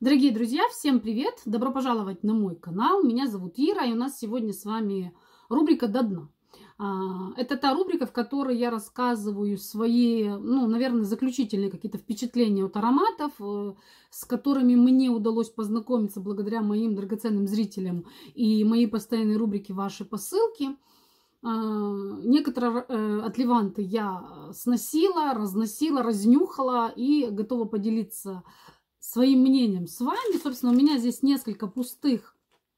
Дорогие друзья, всем привет! Добро пожаловать на мой канал. Меня зовут Ира, и у нас сегодня с вами рубрика «До дна». Это та рубрика, в которой я рассказываю свои, наверное, заключительные какие-то впечатления от ароматов, с которыми мне удалось познакомиться благодаря моим драгоценным зрителям и моей постоянной рубрике «Ваши посылки». Некоторые от Леванты я сносила, разносила, разнюхала и готова поделиться своим мнением с вами. Собственно, у меня здесь несколько пустых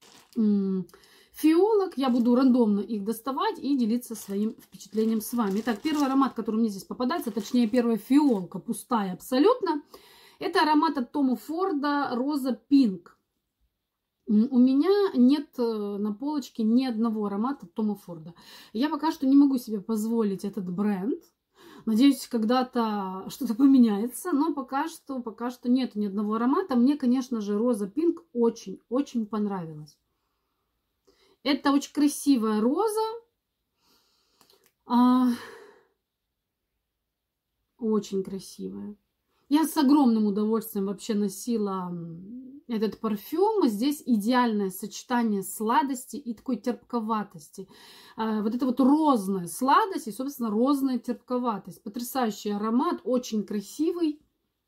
фиолок. Я буду рандомно их доставать и делиться своим впечатлением с вами. Итак, первый аромат, который мне здесь попадается, точнее, первая фиолка, пустая абсолютно, это аромат от Тома Форда «Роза Пинк». У меня нет на полочке ни одного аромата от Тома Форда. Я пока что не могу себе позволить этот бренд. Надеюсь, когда-то что-то поменяется, но пока что нет ни одного аромата. Мне, конечно же, Роза Пинк очень понравилась. Это очень красивая роза. Очень красивая. Я с огромным удовольствием вообще носила этот парфюм. Здесь идеальное сочетание сладости и такой терпковатости. Вот это вот розная сладость и, собственно, розная терпковатость. Потрясающий аромат, очень красивый.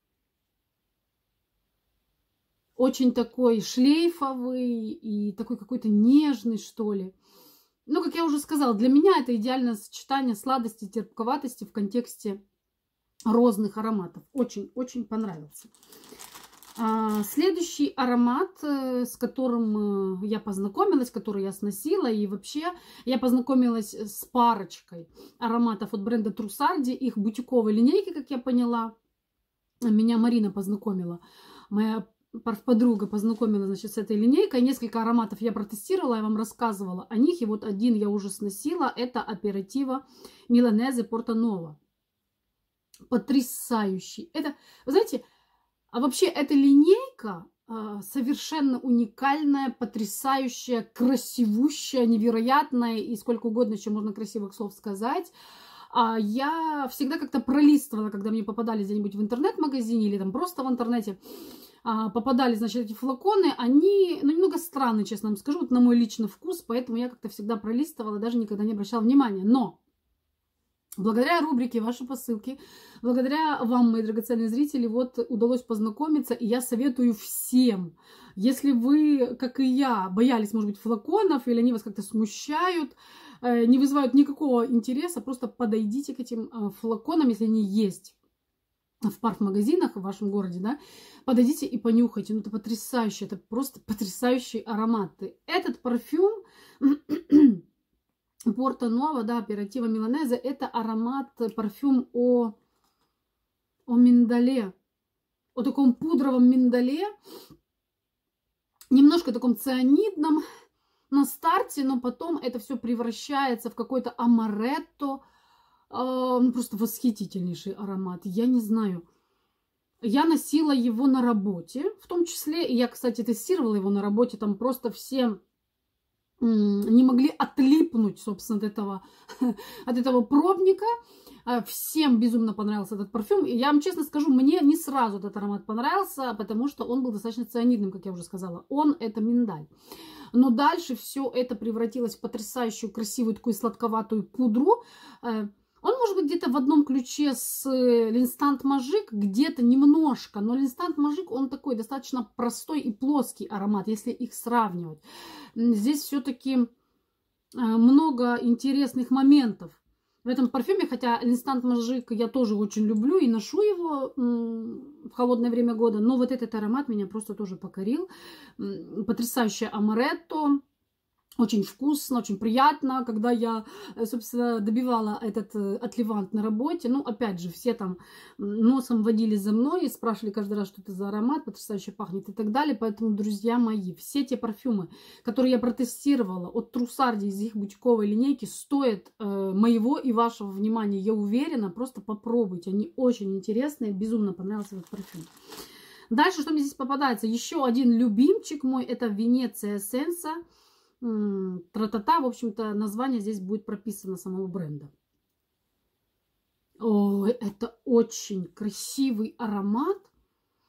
Очень такой шлейфовый и такой какой-то нежный, что ли. Ну, как я уже сказала, для меня это идеальное сочетание сладости и терпковатости в контексте розных ароматов. Очень понравился. Следующий аромат, с которым я познакомилась, который я сносила, и вообще я познакомилась с парочкой ароматов от бренда Trussardi, их бутиковой линейки, как я поняла. Меня Марина познакомила, моя подруга познакомила, значит, с этой линейкой. Несколько ароматов я протестировала, я вам рассказывала о них, и вот один я уже сносила, это Аперитиво Миланезе Порто-Ново. Потрясающий. Это, вы знаете, а вообще эта линейка совершенно уникальная, потрясающая, красивущая, невероятная, и сколько угодно еще можно красивых слов сказать. Я всегда как-то пролистывала, когда мне попадались где-нибудь в интернет-магазине или там просто в интернете, попадали, значит, эти флаконы, они, немного странные, честно вам скажу, вот на мой личный вкус, поэтому я как-то всегда пролистывала, даже никогда не обращала внимания. Но благодаря рубрике «Ваши посылки», благодаря вам, мои драгоценные зрители, вот удалось познакомиться, и я советую всем, если вы, как и я, боялись, может быть, флаконов, или они вас как-то смущают, не вызывают никакого интереса, просто подойдите к этим флаконам, если они есть в парф-магазинах в вашем городе, да, подойдите и понюхайте. Ну, это потрясающе, это просто потрясающие ароматы. Этот парфюм Порто-Ново, да, Аперитиво Миланезе, это аромат, парфюм о миндале, о таком пудровом миндале, немножко таком цианидном на старте, но потом это все превращается в какой-то амаретто, просто восхитительнейший аромат. Я не знаю, я носила его на работе, в том числе, и я, кстати, тестировала его на работе, там просто все не могли отлипнуть, собственно, от этого пробника. Всем безумно понравился этот парфюм. И я вам честно скажу, мне не сразу этот аромат понравился, потому что он был достаточно цианидным, как я уже сказала. Он — это миндаль. Но дальше все это превратилось в потрясающую, красивую, такую сладковатую пудру. Он может быть где-то в одном ключе с L'Instant Magique, где-то немножко, но L'Instant Magique, он такой достаточно простой и плоский аромат, если их сравнивать. Здесь все-таки много интересных моментов в этом парфюме, хотя L'Instant Magique я тоже очень люблю и ношу его в холодное время года, но вот этот аромат меня просто тоже покорил. Потрясающее амаретто. Очень вкусно, очень приятно, когда я, собственно, добивала этот отливант на работе. Ну, опять же, все там носом водили за мной и спрашивали каждый раз, что это за аромат, потрясающе пахнет и так далее. Поэтому, друзья мои, все те парфюмы, которые я протестировала от Trussardi из их бутиковой линейки, стоят моего и вашего внимания, я уверена. Просто попробуйте, они очень интересные, безумно понравился этот парфюм. Дальше, что мне здесь попадается? Еще один любимчик мой, это Венеция Эссенса. Тра-та-та, в общем-то, название здесь будет прописано самого бренда. Ой, это очень красивый аромат.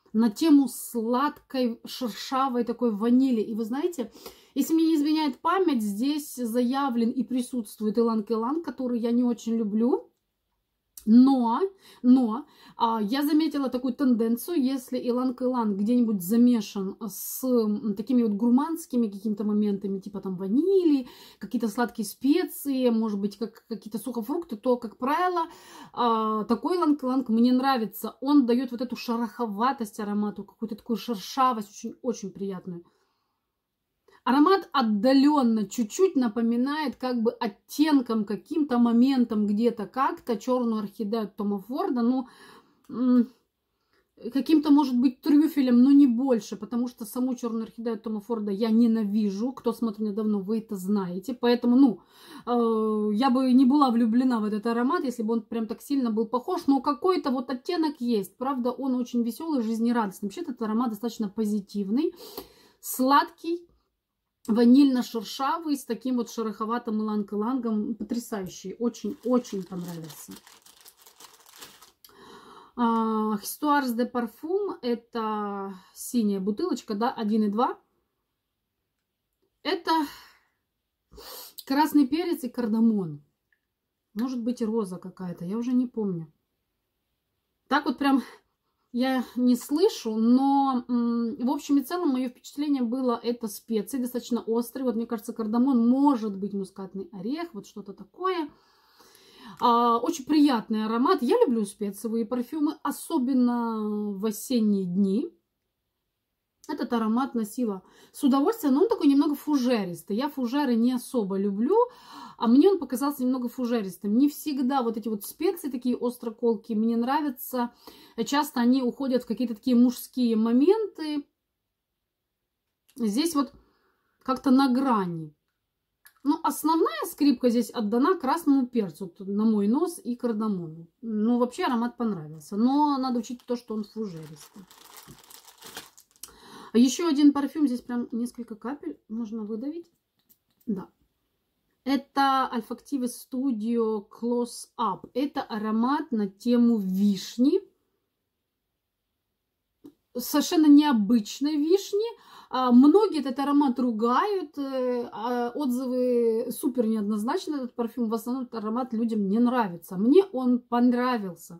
на тему сладкой, шершавой такой ванили. И вы знаете, если мне не изменяет память, здесь заявлен и присутствует иланг-иланг, который я не очень люблю. Но я заметила такую тенденцию, если иланг-иланг где-нибудь замешан с такими вот гурманскими какими-то моментами, типа там ванили, какие-то сладкие специи, может быть, как какие-то сухофрукты, то, как правило, такой иланг-иланг мне нравится. Он дает вот эту шероховатость аромату, какую-то такую шершавость, очень приятную. Аромат отдаленно чуть-чуть напоминает как бы оттенком, каким-то моментом где-то как-то черную орхидею Тома Форда, ну, каким-то, может быть, трюфелем, но не больше, потому что саму черную орхидею Тома Форда я ненавижу. Кто смотрит меня давно, вы это знаете. Поэтому, я бы не была влюблена в этот аромат, если бы он прям так сильно был похож, но какой-то вот оттенок есть. Правда, он очень веселый, жизнерадостный. Вообще, этот аромат достаточно позитивный, сладкий, ванильно-шершавый, с таким вот шероховатым иланг-илангом. Потрясающий. Очень-очень понравился. Histoires de Parfum. Это синяя бутылочка, да, 1,2. Это красный перец и кардамон. Может быть, и роза какая-то. Я уже не помню. Так вот прям... Я не слышу, но в общем и целом мое впечатление было, это специи достаточно острые. Вот мне кажется, кардамон, может быть, мускатный орех, вот что-то такое. Очень приятный аромат. Я люблю специевые парфюмы, особенно в осенние дни. Этот аромат носила с удовольствием, но он такой немного фужеристый. Я фужеры не особо люблю, а мне он показался немного фужеристым. Не всегда вот эти вот специи такие остроколкие мне нравятся. Часто они уходят в какие-то такие мужские моменты. Здесь вот как-то на грани. Ну, основная скрипка здесь отдана красному перцу, на мой нос, и кардамону. Ну, вообще аромат понравился, но надо учить то, что он фужеристый. Еще один парфюм, здесь прям несколько капель можно выдавить. Да. Это Olfactive Studio Close Up. Это аромат на тему вишни. Совершенно необычной вишни. Многие этот аромат ругают. Отзывы супер неоднозначные. Этот парфюм, в основном, этот аромат людям не нравится. Мне он понравился.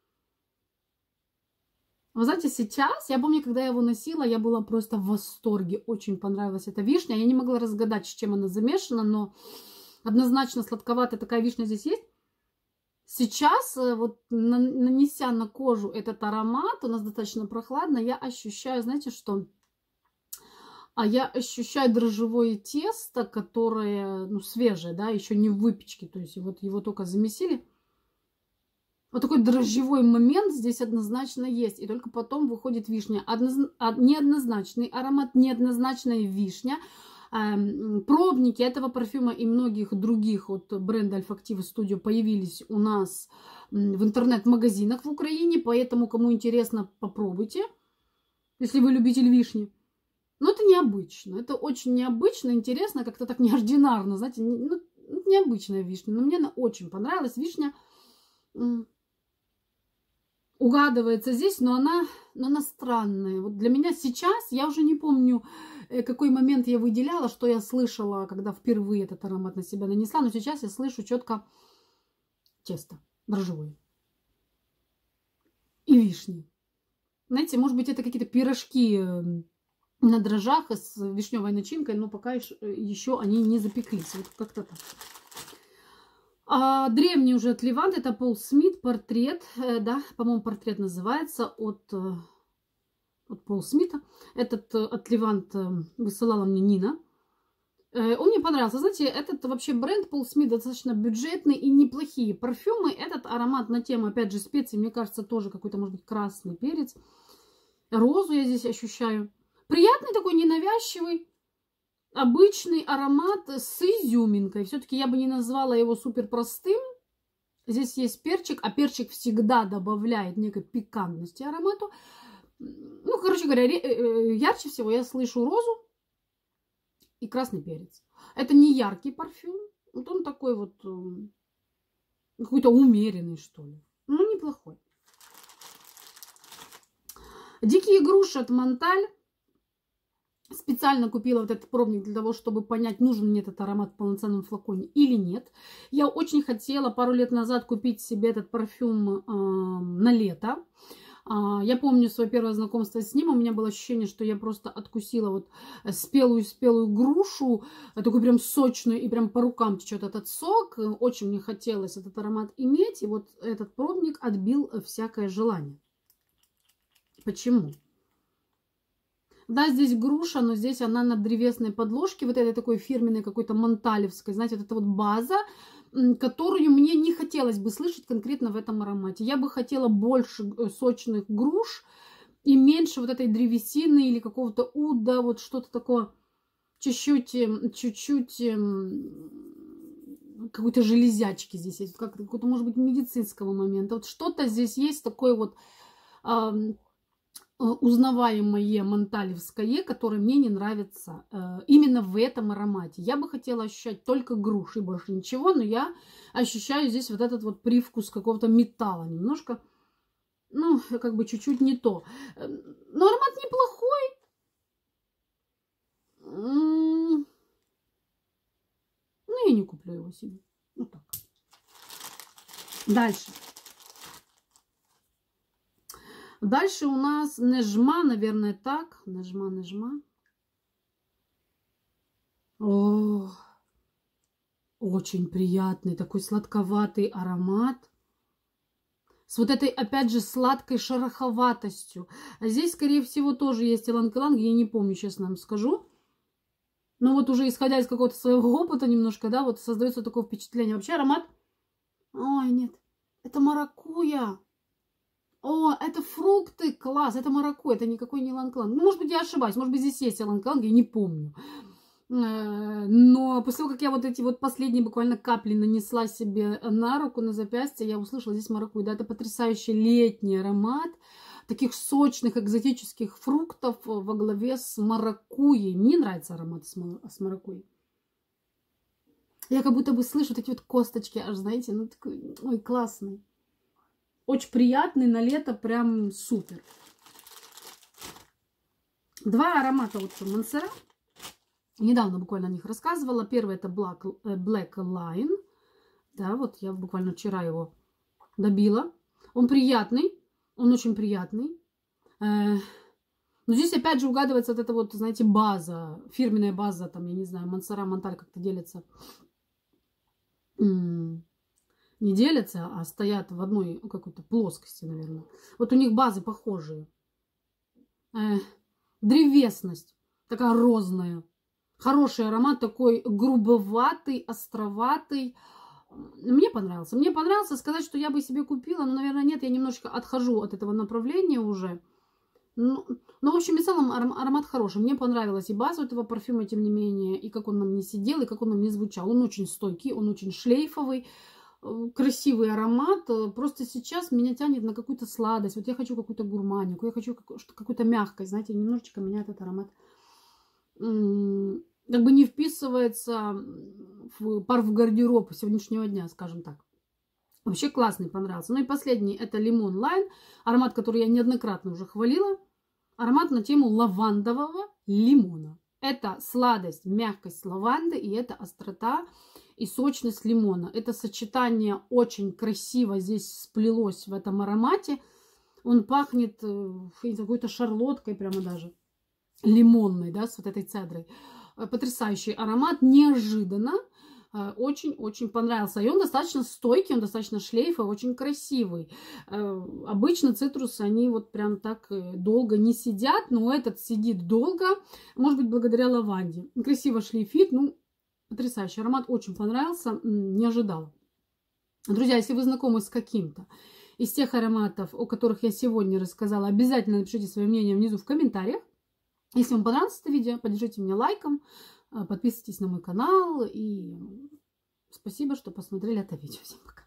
Вы знаете, сейчас, я помню, когда я его носила, я была просто в восторге. Очень понравилась эта вишня. Я не могла разгадать, с чем она замешана, но однозначно сладковатая такая вишня здесь есть. Сейчас, вот нанеся на кожу этот аромат, у нас достаточно прохладно, я ощущаю, знаете что? Я ощущаю дрожжевое тесто, которое, ну, свежее, да, еще не в выпечке. То есть вот его только замесили. Вот такой дрожжевой момент здесь однозначно есть. И только потом выходит вишня. Неоднозначный аромат, неоднозначная вишня. Пробники этого парфюма и многих других от бренда Olfactive Studio появились у нас в интернет-магазинах в Украине. Поэтому, кому интересно, попробуйте, если вы любитель вишни. Но это необычно. Это очень необычно, интересно, как-то так неординарно. Знаете, ну, необычная вишня. Но мне она очень понравилась. Вишня... угадывается здесь, но она странная. Вот для меня сейчас, я уже не помню, какой момент я выделяла, что я слышала, когда впервые этот аромат на себя нанесла, но сейчас я слышу четко тесто дрожжевое и вишни. Знаете, может быть, это какие-то пирожки на дрожжах с вишневой начинкой, но пока еще они не запеклись. Вот как-то так. Древний уже от Левант, это Пол Смит, портрет, да, по-моему, портрет называется, от Пол Смита. Этот от Левант высылала мне Нина. Он мне понравился. Знаете, этот вообще бренд Пол Смит достаточно бюджетный и неплохие парфюмы. Этот аромат на тему, опять же, специй, мне кажется, тоже какой-то, может быть, красный перец. Розу я здесь ощущаю. Приятный такой, ненавязчивый. Обычный аромат с изюминкой. Все-таки я бы не назвала его супер простым. Здесь есть перчик, а перчик всегда добавляет некой пикантности аромату. Ну, короче говоря, ярче всего я слышу розу и красный перец. Это не яркий парфюм. Вот он такой вот какой-то умеренный, что ли. Ну, неплохой. Дикие груши от Монталь. Специально купила вот этот пробник для того, чтобы понять, нужен мне этот аромат в полноценном флаконе или нет. Я очень хотела пару лет назад купить себе этот парфюм на лето. Я помню свое первое знакомство с ним. У меня было ощущение, что я просто откусила вот спелую грушу, такую прям сочную, и прям по рукам течет этот сок. Очень мне хотелось этот аромат иметь. И вот этот пробник отбил всякое желание. Почему? Да, здесь груша, но здесь она на древесной подложке, вот этой такой фирменной какой-то монталевской, знаете, вот это вот база, которую мне не хотелось бы слышать конкретно в этом аромате. Я бы хотела больше сочных груш и меньше вот этой древесины или какого-то уда, вот что-то такое, чуть-чуть какой-то железячки здесь есть, какого-то, может быть, медицинского момента. Вот что-то здесь есть такое вот узнаваемое монталевское, которое мне не нравится именно в этом аромате. Я бы хотела ощущать только груши и больше ничего, но я ощущаю здесь вот этот вот привкус какого-то металла немножко, ну, как бы чуть-чуть не то. Но аромат неплохой. Ну, я не куплю его себе. Вот так. Дальше. Дальше у нас Нежма, наверное, так. Нежма. О, очень приятный, такой сладковатый аромат. С вот этой, опять же, сладкой шероховатостью. А здесь, скорее всего, тоже есть иланг-иланг. Я не помню, честно вам скажу. Но вот уже исходя из какого-то своего опыта немножко, да, вот создается такое впечатление. Вообще аромат... Ой, нет, это маракуйя. О, это фрукты, класс, это маракуйя, это никакой не иланг-иланг. Ну, может быть, я ошибаюсь, может быть, здесь есть иланг-иланг, я не помню. Но после того, как я вот эти вот последние буквально капли нанесла себе на руку, на запястье, я услышала здесь маракуйю. Да, это потрясающий летний аромат таких сочных экзотических фруктов во главе с маракуйей. Мне нравится аромат с маракуйей. Я как будто бы слышу такие вот косточки, аж, знаете, ну такой, ой, классный. Очень приятный, на лето прям супер. Два аромата от Монсера. Недавно буквально о них рассказывала. Первый это Black Line. Да, вот я буквально вчера его добила. Он приятный, он очень приятный. Но здесь опять же угадывается вот эта вот, знаете, база, фирменная база, там, я не знаю, Монсера, Монталь как-то делятся. Не делятся, а стоят в одной какой-то плоскости, наверное. Вот у них базы похожие. Древесность такая розная. Хороший аромат, такой грубоватый, островатый. Мне понравился. Мне понравился. Сказать, что я бы себе купила, но, наверное, нет. Я немножечко отхожу от этого направления уже. Но в общем и целом, аромат хороший. Мне понравилась и база этого парфюма, тем не менее, и как он на мне сидел, и как он на мне звучал. Он очень стойкий, он очень шлейфовый. Красивый аромат. Просто сейчас меня тянет на какую-то сладость. Вот я хочу какую-то гурманику, я хочу какую-то мягкость. Знаете, немножечко меня этот аромат как бы не вписывается в пар в гардероб сегодняшнего дня, скажем так. Вообще классный, понравился. Ну и последний это Lemon Lime. Аромат, который я неоднократно уже хвалила. Аромат на тему лавандового лимона. Это сладость, мягкость лаванды и это острота и сочность лимона. Это сочетание очень красиво здесь сплелось в этом аромате. Он пахнет какой-то шарлоткой прямо даже. Лимонной, да, с вот этой цедрой. Потрясающий аромат. Неожиданно. Очень-очень понравился. И он достаточно стойкий, он достаточно шлейфовый, очень красивый. Обычно цитрусы, они вот прям так долго не сидят, но этот сидит долго. Может быть, благодаря лаванде. Красиво шлейфит, ну, потрясающий аромат, очень понравился, не ожидала. Друзья, если вы знакомы с каким-то из тех ароматов, о которых я сегодня рассказала, обязательно напишите свое мнение внизу в комментариях. Если вам понравилось это видео, поддержите меня лайком, подписывайтесь на мой канал и спасибо, что посмотрели это видео. Всем пока!